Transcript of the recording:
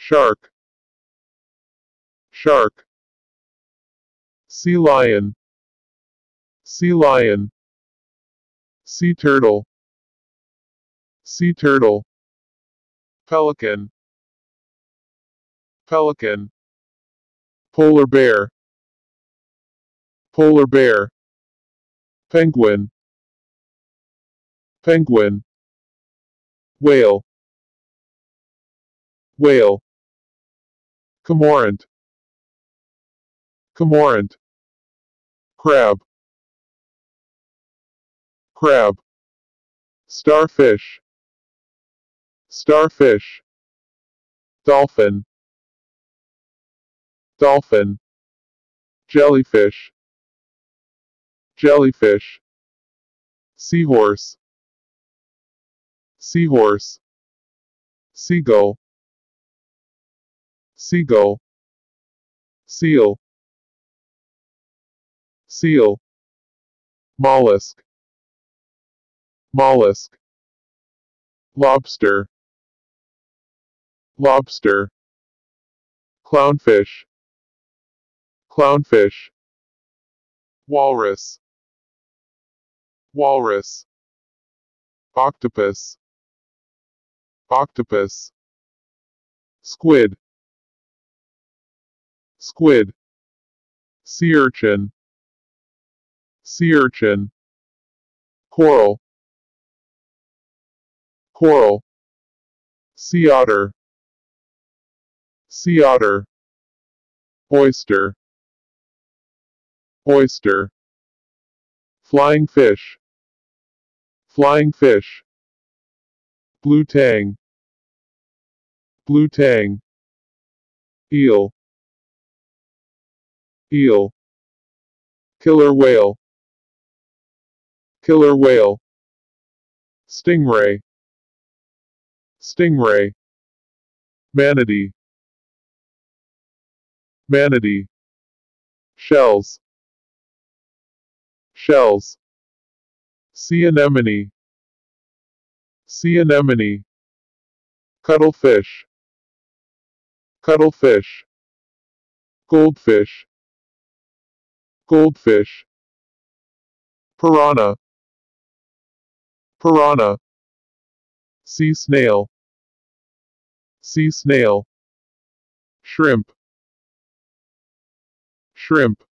shark, shark, sea lion, sea lion, sea turtle, sea turtle, pelican, pelican, polar bear, polar bear, penguin, penguin, whale, whale, cormorant, cormorant, crab, crab, starfish, starfish, dolphin, dolphin, jellyfish, jellyfish, seahorse, seahorse, seagull, seagull, seal, seal, mollusk, mollusk, lobster, lobster, clownfish, clownfish, walrus, walrus, octopus, octopus, squid, squid, sea urchin, sea urchin, coral, coral, sea otter, sea otter, oyster, oyster, flying fish, flying fish, blue tang, blue tang, eel, eel, killer whale, killer whale, stingray, stingray, manatee, manatee, shells, shells, sea anemone, sea anemone, cuttlefish, cuttlefish, goldfish, goldfish, piranha, piranha, sea snail, sea snail, shrimp, shrimp,